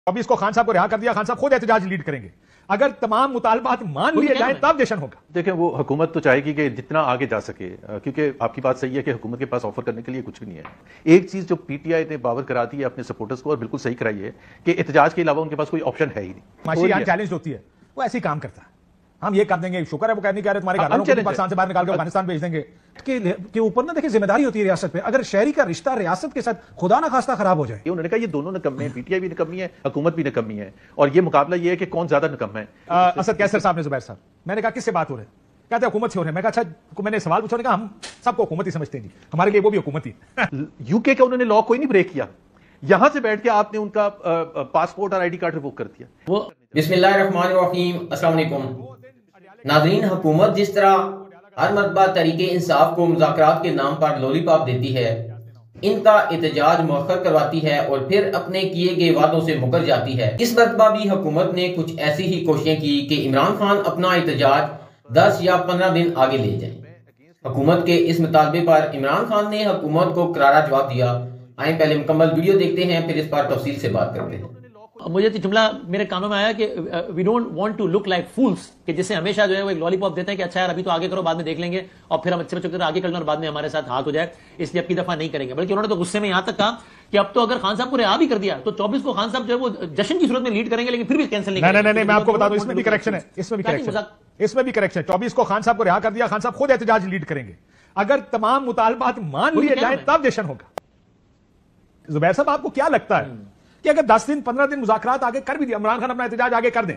ابھی اس کو خان صاحب کو رہا کر دیا, خان صاحب خود احتجاج لیڈ کریں گے. اگر تمام مطالبات مان لیے جائیں تب جشن ہوگا. دیکھیں وہ حکومت تو چاہے گی کہ جتنا آگے جا سکے, کیونکہ آپ کی بات صحیح ہے کہ حکومت کے پاس آفر کرنے کے لیے کچھ بھی نہیں ہے. ایک چیز جو پی ٹی آئی نے باور کرا دی ہے اپنے سپورٹرز کو, اور بالکل صحیح کرائی ہے, کہ احتجاج کے علاوہ ان کے پاس کوئی آپشن ہے ہی نہیں. معاشی یہاں چیلنج ہوتی ہے, وہ ایسے ہی کام کرتا ہے. ہم یہ کر دیں گے, شکر ہے وہ نہیں کہہ رہے تمہارے گھرانوں کو پاکستان سے باہر نکال کے افغانستان بھیج دیں گے کے اوپر نہ دیکھیں ذمہ داری ہوتی ہے ریاست پہ. اگر شہری کا رشتہ ریاست کے ساتھ خدا نہ خواستہ خراب ہو جائے, انہوں نے کہا یہ دونوں نکمے ہیں, پی ٹی آئی بھی نکمی ہے, حکومت بھی نکمی ہے, اور یہ مقابلہ یہ ہے کہ کون زیادہ نکم ہے. اسد کیسر صاحب نے, زبیر صاحب, میں نے کہا کس سے بات ہو رہی ہے, کہتے ہیں حکومت سے ہو رہے ہیں. میں کہا اچھا, میں نے سوال پوچھا, کہا ہم سب کو حکومت ہی سمجھتے ہیں جی, ہمارے لیے وہ بھی حکومت ہی. یو کے کا انہوں نے لا کوئی نہیں بریک کیا, یہاں سے بیٹھ کے آپ نے ان کا پاسپورٹ اور آئی ڈی کارڈ ریووک کر دیا. بسم اللہ الرحمن الرحیم. السلام علیکم ناظرین. حکومت جس طرح ہر مرتبہ تحریک انصاف کو مذاکرات کے نام پر لولی پاپ دیتی ہے, ان کا احتجاج مؤخر کرواتی ہے اور پھر اپنے کیے گئے وعدوں سے مکر جاتی ہے, اس مرتبہ بھی حکومت نے کچھ ایسی ہی کوششیں کی کہ عمران خان اپنا احتجاج 10 یا 15 دن آگے لے جائیں. حکومت کے اس مطالبے پر عمران خان نے حکومت کو کرارا جواب دیا. آئیں پہلے مکمل ویڈیو دیکھتے ہیں, پھر اس پر تفصیل سے بات کرتے ہیں. مجھے تو جملہ میرے کانوں میں آیا کہ we don't want to look like fools, کہ جسے ہمیشہ جو ہے وہ ایک لالی پاپ دیتے ہیں کہ اچھا یار ابھی تو آگے کرو, بعد میں دیکھ لیں گے, اور پھر ہم اچھے بچوں کے آگے کرنا اور بعد میں ہمارے ساتھ ہاتھ ہو جائے, اس لیے اب کی دفعہ نہیں کریں گے. بلکہ انہوں نے تو غصے میں یہاں تک کہا کہ اب تو اگر خان صاحب کو رہا بھی کر دیا تو 24 کو خان صاحب جو ہے وہ جشن کی صورت میں لیڈ کریں گے, لیکن پھر بھی کینسل نہیں کریں گے. نہیں, میں آپ کو بتا دوں اس میں بھی کریکشن ہے, اس میں بھی کریکشن. 24 کو خان صاحب کو رہا کر دیا, خان صاحب خود احتجاج لیڈ کریں گے. اگر تمام مطالبات مان لیے جائیں تب جشن ہوگا. زبیر صاحب آپ کو کیا لگتا ہے کہ اگر 10 دن 15 دن مذاکرات آگے کر بھی دیا, عمران خان اپنا احتجاج آگے کر دیں,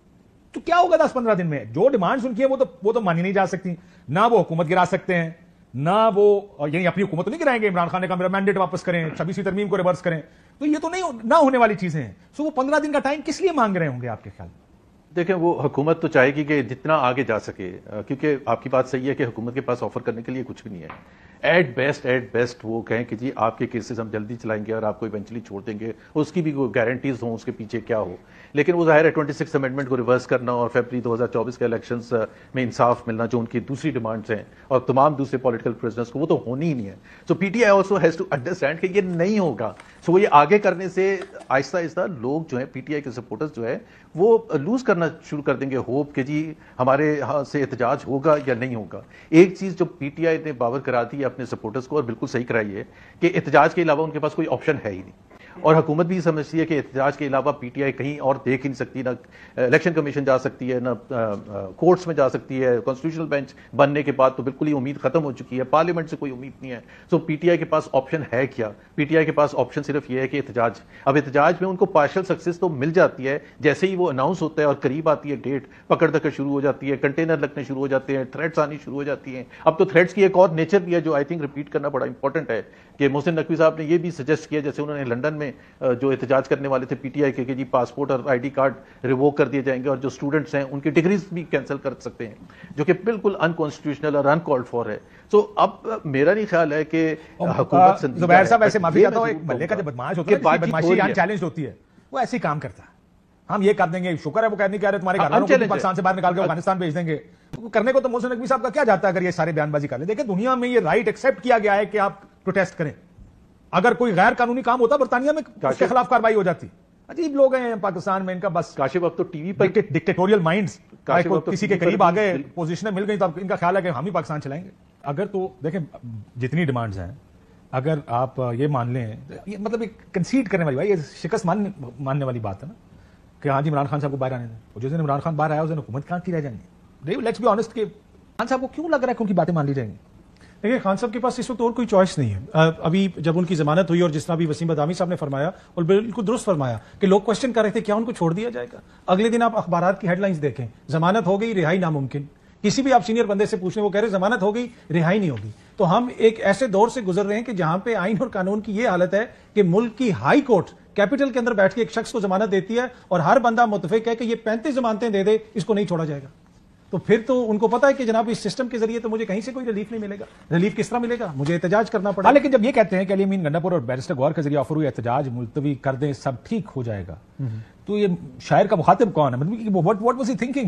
تو کیا ہوگا 10-15 دن میں؟ جو ڈیمانڈز ان کی ہیں وہ تو مانی نہیں جا سکتی. نہ وہ حکومت گرا سکتے ہیں, نہ وہ یعنی اپنی حکومت نہیں گرائیں گے. عمران خان نے کہا میرا مینڈیٹ واپس کریں, 26ویں ترمیم کو ریورس کریں, تو یہ تو نہیں نہ ہونے والی چیزیں ہیں. سو وہ 15 دن کا ٹائم کس لیے مانگ رہے ہوں گے آپ کے خیال میں؟ دیکھیں وہ حکومت تو چاہے گی کہ جتنا آگے جا سکے, کیونکہ آپ کی بات صحیح ہے کہ حکومت کے پاس آفر کرنے کے لیے کچھ بھی نہیں ہے. ایٹ بیسٹ وہ کہیں کہ جی آپ کے کیسز ہم جلدی چلائیں گے اور آپ کو ایونچولی چھوڑ دیں گے, اس کی بھی کوئی گارنٹیز ہوں اس کے پیچھے کیا ہو. لیکن وہ ظاہر ہے 26 امینڈمنٹ کو ریورس کرنا اور فیبری 2024 کے الیکشنز میں انصاف ملنا, جو ان کی دوسری ڈیمانڈز ہیں, اور تمام دوسرے پولیٹیکل پریزنرز کو, وہ تو ہونی ہی نہیں ہے. So PTI also has to understand کہ یہ نہیں ہوگا. سو وہ یہ آگے کرنے سے آہستہ آہستہ لوگ جو ہیں پی ٹی آئی کے سپورٹرز جو ہے وہ لوز کرنا شروع کر دیں گے ہوپ کہ جی ہمارے ہاں سے احتجاج ہوگا یا نہیں ہوگا. ایک چیز جو پی ٹی آئی نے باور کرا دی ہے اپنے سپورٹرز کو, اور بالکل صحیح کرائی ہے, کہ احتجاج کے علاوہ ان کے پاس کوئی آپشن ہے ہی نہیں. اور حکومت بھی سمجھتی ہے کہ احتجاج کے علاوہ پی ٹی آئی کہیں اور دیکھ ہی نہیں سکتی. نہ الیکشن کمیشن جا سکتی ہے, نہ کورٹس میں جا سکتی ہے. کانسٹیٹیوشنل بینچ بننے کے بعد تو بالکل ہی امید ختم ہو چکی ہے, پارلیمنٹ سے کوئی امید نہیں ہے. سو پی ٹی آئی کے پاس آپشن ہے کیا؟ پی ٹی آئی کے پاس آپشن صرف یہ ہے کہ احتجاج. اب احتجاج میں ان کو پارشل سکسیس تو مل جاتی ہے, جیسے ہی وہ اناؤنس ہوتا ہے اور قریب آتی ہے ڈیٹ, پکڑ دکڑ شروع ہو جاتی ہے, کنٹینر لگنے شروع ہو جاتے ہیں, تھریٹس آنی شروع ہو جاتی ہیں. اب تو تھریٹس کی ایک اور نیچر بھی ہے جو آئی تھنک ریپیٹ کرنا بڑا امپورٹنٹ ہے, کہ محسن نقوی صاحب نے یہ بھی سجیسٹ کیا, جیسے انہوں نے لندن میں جو احتجاج کرنے والے تھے پی ٹی آئی کے, کہ جی پاسپورٹ اور آئی ڈی کارڈ ریووک کر دیے جائیں گے, اور جو اسٹوڈنٹس ہیں ان کی ڈگریز بھی کینسل کر سکتے ہیں, جو کہ بالکل انکانسٹیٹیوشنل اور انکالڈ فار ہے. سو اب میرا نہیں خیال ہے کہ حکومت زبیر صاحب ایسے معافی چاہتا ہوں, ایک ملے کا جو بدماش ہوتا ہے, بدماشی یہاں چیلنج ہوتی ہے, وہ ایسے ہی کام کرتا ہے. ہم یہ کر دیں گے, شکر ہے وہ نہیں کہہ رہے تمہارے گھرانوں کو پاکستان سے باہر نکال کے افغانستان بھیج دیں گے. کرنے کو تو محسن نقوی صاحب کا کیا جاتا ہے اگر یہ سارے بیان بازی کر لیں. دیکھیں دنیا میں یہ رائٹ ایکسیپٹ کیا گیا ہے کہ آپ پروٹیسٹ کریں. اگر کوئی غیر قانونی کام ہوتا برطانیہ میں اس کے خلاف کارروائی ہو جاتی. عجیب لوگ ہیں پاکستان میں, ان کا بس کاشف اب تو ٹی وی پر ڈکٹیٹوریل مائنڈز, کسی کے قریب آ گئے, پوزیشنیں مل گئی تو ان کا خیال ہے کہ ہم ہی پاکستان چلائیں گے. اگر تو دیکھیں جتنی ڈیمانڈز ہیں, اگر آپ یہ مان لیں, یہ مطلب ایک کنسیڈ کرنے والی بات, یہ شکست ماننے والی بات ہے نا, کہ ہاں جی عمران خان صاحب کو باہر آنے دیں. جس دن عمران خان باہر آیا اس دن حکومت کہاں کی رہ جائیں گے. لیٹس بی آنیسٹ کہ خان صاحب کو کیوں لگ رہا ہے کہ ان کی باتیں مان لی جائیں گی؟ دیکھیں خان صاحب کے پاس اس وقت اور کوئی چوائس نہیں ہے. ابھی جب ان کی ضمانت ہوئی, اور جس طرح بھی وسیم بدامی صاحب نے فرمایا, اور بالکل درست فرمایا, کہ لوگ کوشچن کر رہے تھے کیا ان کو چھوڑ دیا جائے گا. اگلے دن آپ اخبارات کی ہیڈ لائنز دیکھیں, ضمانت ہو گئی, رہائی ناممکن. کسی بھی آپ سینئر بندے سے پوچھیں, وہ کہہ رہے ضمانت ہو گئی, رہائی نہیں ہوگی. تو ہم ایک ایسے دور سے گزر رہے ہیں کہ جہاں پہ آئین اور قانون کی یہ حالت ہے کہ ملک کی ہائی کورٹ کیپٹل کے اندر بیٹھ کے ایک شخص کو ضمانت دیتی ہے, اور ہر بندہ متفق ہے کہ یہ 35 ضمانتیں دے دے, اس کو نہیں چھوڑا جائے گا. تو پھر تو ان کو پتا ہے کہ جناب اس سسٹم کے ذریعے تو مجھے کہیں سے کوئی ریلیف نہیں ملے گا. ریلیف کس طرح ملے گا؟ مجھے احتجاج کرنا پڑے گا. لیکن جب یہ کہتے ہیں کہ علی امین گنڈا پور اور بیرسٹر گوہر کے ذریعے آفر ہوئی احتجاج ملتوی کر دیں, سب ٹھیک ہو جائے گا, تو یہ شاعر کا مخاطب کون ہے؟ مطلب واٹ واز ہی تھنکنگ؟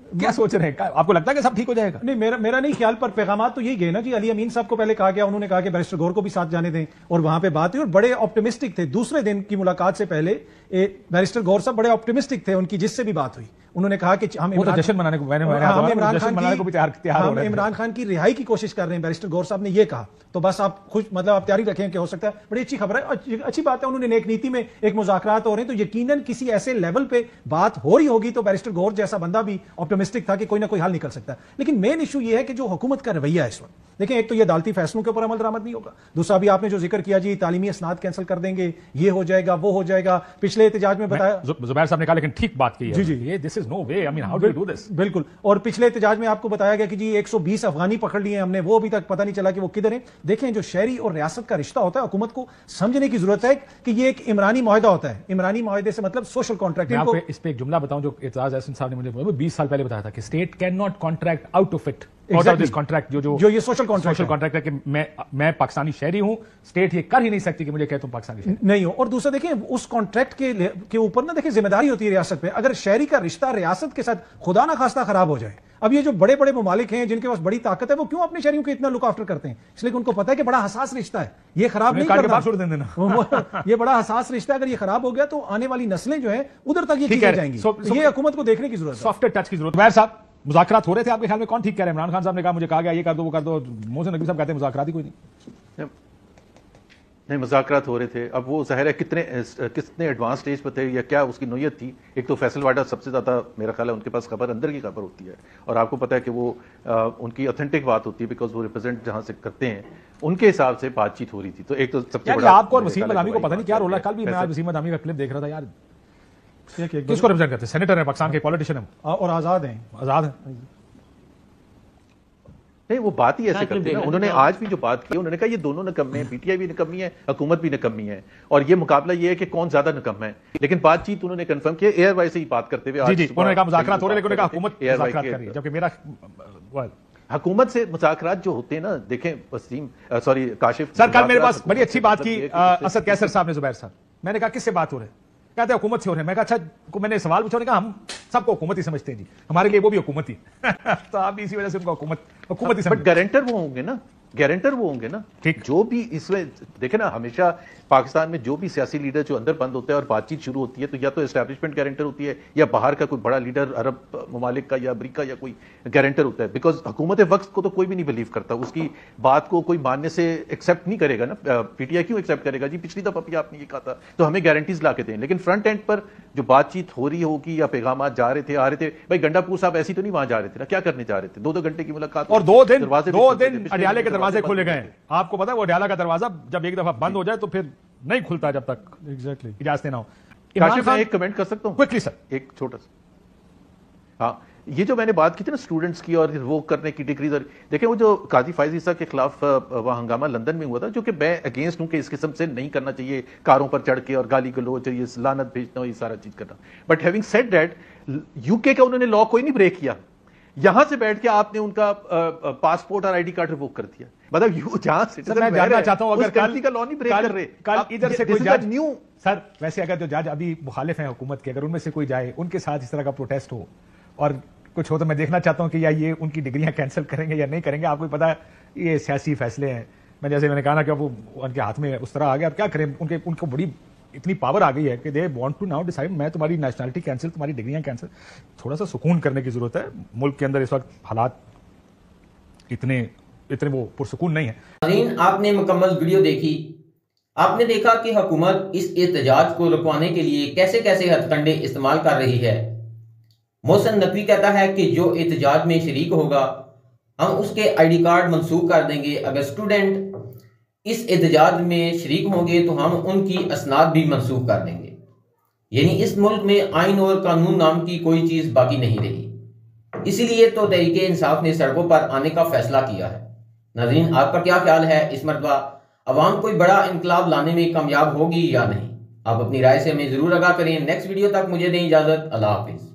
کیا سوچ رہے ہیں؟ آپ کو لگتا ہے کہ سب ٹھیک ہو جائے گا؟ نہیں، میرا نہیں خیال، پر پیغامات تو یہی گئے نا جی. علی امین صاحب کو پہلے کہا گیا، انہوں نے کہا کہ بیرسٹر گور کو بھی ساتھ جانے دیں، اور وہاں پہ بات ہوئی اور بڑے آپٹیمسٹک تھے. دوسرے دن کی ملاقات سے پہلے بیرسٹر گور صاحب بڑے آپٹیمسٹک تھے، ان کی جس سے بھی بات ہوئی انہوں نے کہا کہ ہم جشن منانے کو عمران خان کی رہائی کی کوشش کر رہے ہیں. بیرسٹر گور صاحب نے یہ کہا، تو بس آپ خوش، مطلب آپ تیاری رکھیں کہ ہو سکتا ہے. بڑی اچھی خبر ہے، اچھی بات ہے. انہوں نے نیک نیتی میں ایک مذاکرات ہو رہے ہیں، تو یقیناً کسی ایسے لیول پہ بات ہو رہی ہوگی. تو بیرسٹر گور جیسا بندہ بھی آپٹیمسٹک تھا کہ کوئی نہ کوئی حل نکل سکتا ہے. لیکن مین ایشو یہ ہے کہ جو حکومت کا رویہ ہے اس وقت، دیکھیں ایک تو یہ عدالتی فیصلوں کے اوپر عمل درآمد نہیں ہوگا. دوسرا بھی آپ نے جو ذکر کیا جی تعلیمی اسناد کینسل کر دیں گے، یہ ہو جائے گا، وہ ہو جائے گا. پچھلے احتجاج میں بتایا زبیر صاحب نے کہا، لیکن ٹھیک بات کی ہے جی this is no way, I mean how do you do this. بالکل. اور پچھلے احتجاج میں آپ کو بتایا گیا کہ جی 120 افغانی پکڑ لیے ہم نے، وہ ابھی تک پتہ نہیں چلا کہ وہ کدھر ہیں. دیکھیں جو شہری اور ریاست کا رشتہ ہوتا ہے، حکومت کو سمجھنے کی ضرورت ہے کہ یہ ایک عمرانی معاہدہ ہوتا ہے. عمرانی معاہدے سے مطلب سوشل کانٹریکٹ. میں آپ کو اس پہ ایک جملہ بتاؤں جو اعتراض احسن صاحب نے مجھے 20 سال پہلے بتایا تھا کہ state can not contract out of it. Contract جو یہ سوشل کانٹریکٹ ہے کہ میں پاکستانی شہری ہوں، اسٹیٹ یہ کر ہی نہیں سکتی کہ مجھے کہ تم پاکستانی شہری نہیں ہو. اور دوسرا دیکھیں اس کانٹریکٹ کے اوپر نا دیکھیں ذمہ داری ہوتی ہے ریاست پہ. اگر شہری کا رشتہ ریاست کے ساتھ خدا نہ خواستہ خراب ہو جائے، اب یہ جو بڑے بڑے ممالک ہیں جن کے پاس بڑی طاقت ہے، وہ کیوں اپنے شہریوں کو اتنا لک آفٹر کرتے ہیں؟ اس لیے کہ ان کو پتہ ہے کہ بڑا حساس رشتہ ہے، یہ خراب نہیں کرنا. یہ بڑا حساس رشتہ ہے، اگر یہ خراب ہو گیا تو آنے والی نسلیں جو ہیں ادھر تک یہ چیزیں جائیں گی. یہ حکومت کو دیکھنے کی ضرورت ہے، سافٹ ٹچ کی ضرورت ہے. صاحب مذاکرات ہو رہے تھے آپ کے خیال میں کون ٹھیک کہہ رہے ہیں؟ عمران خان صاحب نے کہا مجھے کہا گیا یہ کر دو وہ کر دو، محسن نقوی صاحب کہتے ہیں مذاکرات ہی کوئی نہیں مذاکرات ہو رہے تھے. اب وہ ظاہر ہے کتنے ایڈوانس سٹیج پہ تھے یا کیا اس کی نوعیت تھی. ایک تو فیصل واڈا سب سے زیادہ میرا خیال ہے ان کے پاس خبر اندر کی خبر ہوتی ہے، اور آپ کو پتا ہے کہ وہ ان کی اوتھینٹک بات ہوتی ہے، بیکاز وہ ریپرزینٹ جہاں سے کرتے ہیں ان کے حساب سے بات چیت ہو رہی تھی. تو ایک تو سب سے بڑا آپ کو اور وسیم مدامی کو پتہ نہیں کیا رول ہے. کل بھی میں وسیم مدامی کا کلپ دیکھ رہا تھا یار، کس کو ریپرزینٹ کرتے ہیں؟ سینیٹر ہے پاکستان کے، پولیٹیشین ہیں اور آزاد ہیں. نہیں وہ بات ہی ایسے کرتے ہیں. انہوں نے آج بھی جو بات کی، انہوں نے کہا یہ دونوں نکمے ہیں، پی ٹی آئی بھی نکمی ہے، حکومت بھی نکمی ہے، اور یہ مقابلہ یہ ہے کہ کون زیادہ نکم ہے. لیکن بات چیت انہوں نے کنفرم کیا ایئر وائی سے ہی بات کرتے ہوئے. جی انہوں نے کہا مذاکرات ہو رہے، لیکن انہوں نے کہا حکومت مذاکرات کر رہی ہے، جبکہ میرا حکومت سے مذاکرات جو ہوتے ہیں نا، دیکھیں وسیم سوری کاشف سر کل میرے پاس بڑی اچھی بات کی اسد کیسر صاحب نے، زبیر صاحب. میں نے کہا کس سے بات ہو رہے ہیں؟ کہتے ہیں حکومت سے ہو رہے ہیں. میں کہا اچھا، میں نے سوال پوچھا، نے کہا ہم سب کو حکومت ہی سمجھتے ہیں جی، ہمارے لیے وہ بھی حکومت ہی. تو آپ اسی وجہ سے ان کو حکومت ہی سمجھتے. بٹ گارنٹر وہ ہوں گے نا، گارنٹر وہ ہوں گے نا. جو بھی اس میں دیکھیں نا، ہمیشہ پاکستان میں جو بھی سیاسی لیڈر جو اندر بند ہوتا ہے اور بات چیت شروع ہوتی ہے، تو یا تو اسٹیبلشمنٹ گارنٹر ہوتی ہے یا باہر کا کوئی بڑا لیڈر عرب ممالک کا یا امریکہ یا کوئی گارنٹر ہوتا ہے. بیکاز حکومت وقت کو تو کوئی بھی نہیں بلیو کرتا، اس کی بات کو کوئی ماننے سے ایکسیپٹ نہیں کرے گا نا. پی ٹی آئی کیوں ایکسیپٹ کرے گا جی؟ پچھلی دفعہ بھی آپ نے یہ کہا تھا، تو ہمیں گارنٹیز لا کے دیں. لیکن فرنٹ اینڈ پر جو بات چیت ہو رہی ہوگی یا پیغامات جا رہے تھے آ رہے تھے، بھائی گنڈا پور صاحب ایسی تو نہیں وہاں جا رہے تھے نا، کیا کرنے جا رہے تھے؟ 2 گھنٹے کی ملاقات اور 2 دن اڈیالے کے دروازے کھولے گئے. آپ کو پتا ہے وہ اڈیالہ کا دروازہ جب ایک دفعہ بند ہو جائے تو پھر نہیں کھلتا جب تک اجازت نہ ہو. میں ایک کمنٹ کر سکتا ہوں کوئکلی سر، ایک چھوٹا سا؟ ہاں، یہ جو میں نے بات کی تھی نا اسٹوڈنٹس کی اور وہ کرنے کی ڈگریز، اور دیکھیں وہ جو قاضی فائز عیسیٰ کے خلاف وہ ہنگامہ لندن میں ہوا تھا، جو کہ میں اگینسٹ ہوں کہ اس قسم سے نہیں کرنا چاہیے، کاروں پر چڑھ کے اور گالی گلوچ اور یہ لعنت بھیجنا اور یہ سارا چیز کرنا. But having said that, UK کا انہوں نے لاء کوئی نہیں بریک کیا. یہاں سے بیٹھ کے آپ نے ان کا پاسپورٹ اور آئی ڈی کارڈ ریووک کر دیا. مطلب جہاں میں جاننا چاہتا ہوں اگر کنٹری کا لاء نہیں بریک کر رہے، کل ادھر سے کوئی جج نیو سر، ویسے اگر جو جج ابھی مخالف ہیں حکومت کے، اگر ان میں سے کوئی جائے ان کے ساتھ اس طرح کا پروٹیسٹ ہو اور کچھ ہو، تو میں دیکھنا چاہتا ہوں کہ یا یہ ان کی ڈگریاں کینسل کریں گے یا نہیں کریں گے. آپ کو پتا ہے یہ سیاسی فیصلے ہیں. جیسے میں نے کہا نا کہ وہ ان کے ہاتھ میں اس طرح آ گیا، اب کیا کریں؟ ان کو بڑی اتنی پاور آ گئی ہے کہ they want to now decide میں تمہاری نیشنلٹی کینسل، تمہاری ڈگریاں کینسل. تھوڑا سا سکون کرنے کی ضرورت ہے. ملک کے اندر اس وقت حالات اتنے وہ پرسکون نہیں ہیں. آپ نے مکمل ویڈیو دیکھی، آپ نے دیکھا کہ حکومت اس احتجاج کو رکوانے کے لیے کیسے کیسے ہتھ کنڈے استعمال کر رہی ہے. محسن نقوی کہتا ہے کہ جو احتجاج میں شریک ہوگا ہم اس کے آئی ڈی کارڈ منسوخ کر دیں گے. اگر اسٹوڈنٹ اس احتجاج میں شریک ہوں گے تو ہم ان کی اسناد بھی منسوخ کر دیں گے. یعنی اس ملک میں آئین اور قانون نام کی کوئی چیز باقی نہیں رہی. اسی لیے تو تحریک انصاف نے سڑکوں پر آنے کا فیصلہ کیا ہے. ناظرین آپ کا کیا خیال ہے؟ اس مرتبہ عوام کوئی بڑا انقلاب لانے میں کامیاب ہوگی یا نہیں؟ آپ اپنی رائے سے ہمیں ضرور آگاہ کریں. نیکسٹ ویڈیو تک مجھے دیں اجازت. اللہ حافظ.